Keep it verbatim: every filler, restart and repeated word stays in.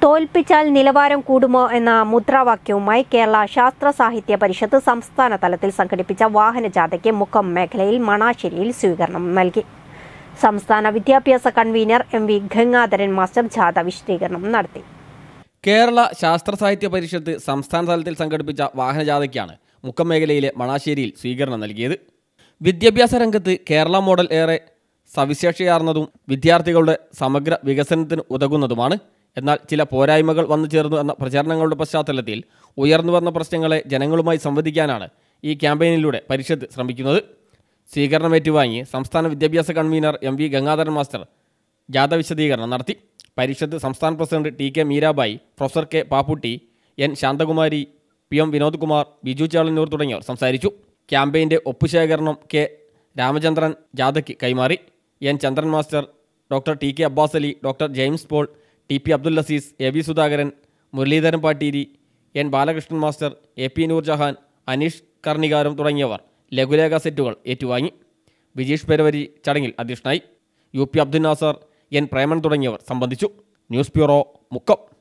തോൽപ്പിച്ചാൽ നിലവാരം കൂടുമോ എന്ന മുദ്രാവാക്യവുമായി കേരള ശാസ്ത്ര സാഹിത്യ പരിഷത്ത് സംസ്ഥാന തലത്തിൽ സംഘടിപ്പിച്ച വാഹനജാഥയ്ക്ക് മുക്കം മേഖലയിൽ മണാശ്ശേരിയിൽ സ്വീകരണം നൽകി. സംസ്ഥാന വിദ്യാഭ്യാസ convener M V Gangadharan master ജാഥ വിശദീകരണം നടത്തി. കേരള ശാസ്ത്ര സാഹിത്യ പരിഷത്ത് സംസ്ഥാന തലത്തിൽ സംഘടിപ്പിച്ച വാഹനജാഥയ്ക്കാണ് മുക്കം മേഖലയിലെ മണാശ്ശേരിയിൽ സ്വീകരണം നൽകിയത്. വിദ്യാഭ്യാസ രംഗത്ത് കേരള മോഡൽ ഏറെ സവിശേഷതയാർന്നതും വിദ്യാർത്ഥികളുടെ സമഗ്ര വികസനത്തിന് ഉതകുന്നതുമാണ്. എന്നാൽ ചില പോരായ്മകൾ വന്നു ചേർന്നു എന്ന പ്രചാരണങ്ങളുടെ പശ്ചാത്തലത്തിൽ ഉയർന്നു വന്ന പ്രശ്നങ്ങളെ ജനങ്ങളുമായി സംവദിക്കാനാണ് ഈ ക്യാമ്പയിനിലൂടെ പരിഷത്ത് ശ്രമിക്കുന്നത്. സ്വീകരണം ഏറ്റുവാങ്ങി സംസ്ഥാന വിദ്യാഭ്യാസ convener M V Gangadharan master ജാഥ വിശദീകരണം നടത്തി. പരിഷത്ത് സംസ്ഥാന president T K Meerabai, professor K Papputty, N Shanthakumari, P M Vinod Kumar, Biju Chalannur തുടങ്ങിയവർ സംസാരിച്ചു. ക്യാമ്പയിൻ്റെ ഒപ്പുശേഖരണം കെ രാമചന്ദ്രൻ ജാഥയ്ക്ക് കൈമാറി. N Chandran master, doctor T K Abbas Ali, doctor James Paul, T P Abdul Aziz, A V Sudhakaran, Muraleedharan Patteri, N Balakrishnan master, A P Noorjahan, Aneesh Karnikaram തുടങ്ങിയവർ ലഘുലേഖ സെറ്റുകൾ ഏറ്റുവാങ്ങി. വിജീഷ് പെരവരി ചടങ്ങിൽ അധ്യക്ഷനായി. U P Abdul Nasar, N Preman തുടങ്ങിയവർ സംബന്ധിച്ചു. News bureau, Mukkam.